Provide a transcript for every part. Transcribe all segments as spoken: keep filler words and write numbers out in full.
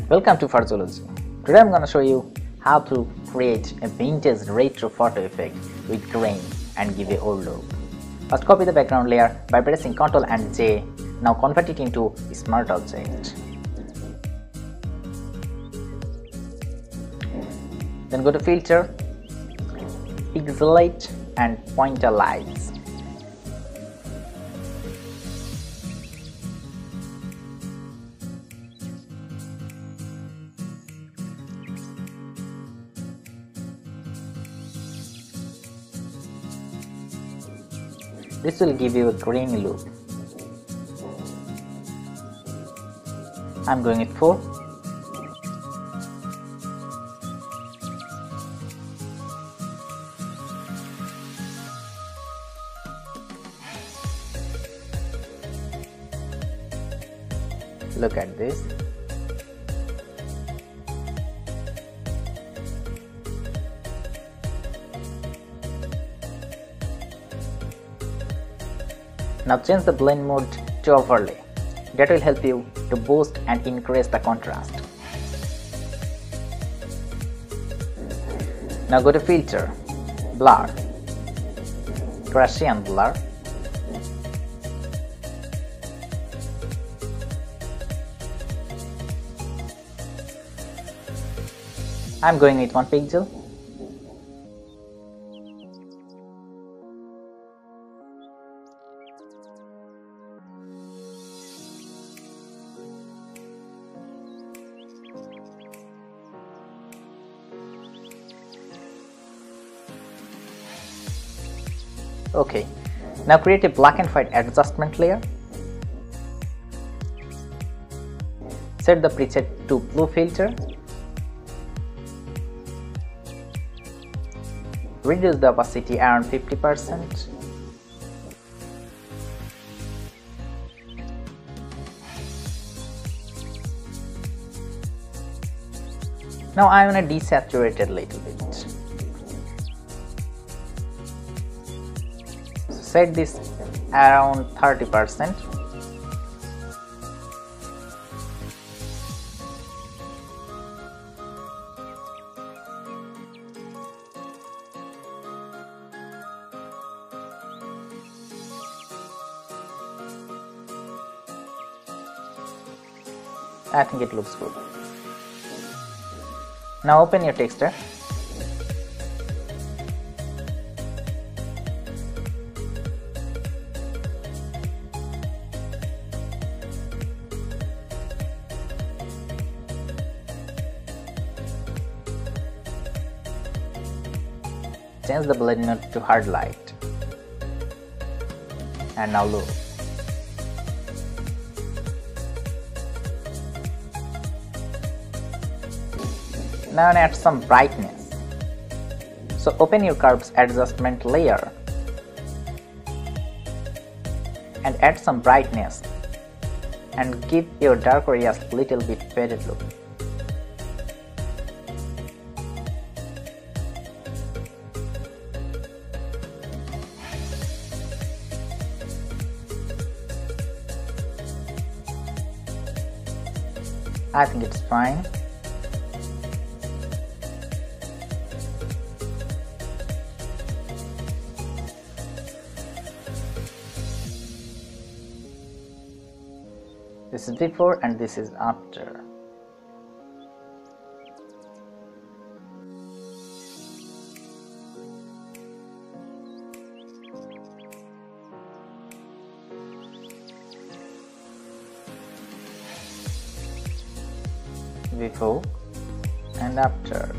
Welcome to Farzzology. Today I'm gonna show you how to create a vintage retro photo effect with grain and give a old look. First, copy the background layer by pressing Ctrl and J. Now convert it into a smart object. Then go to Filter, Pixelate and Pointer Lights. This will give you a grainy look. I'm going with four. Look at this. Now change the blend mode to overlay. That will help you to boost and increase the contrast. Now go to Filter, Blur, Gaussian Blur. I'm going with one pixel. Okay, now create a black and white adjustment layer. Set the preset to blue filter. Reduce the opacity around fifty percent. Now I want to desaturate it a little bit. Set this around thirty percent. I think it looks good. Now open your texture. Change the blend mode to hard light. And now low. Now add some brightness. So open your curves adjustment layer and add some brightness and give your dark areas a little bit faded look. I think it's fine. This is before and this is after. Before and after.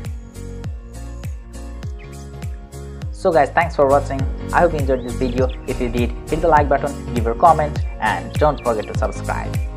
So guys, thanks for watching. I hope you enjoyed this video. If you did, hit the like button, give your comment and don't forget to subscribe.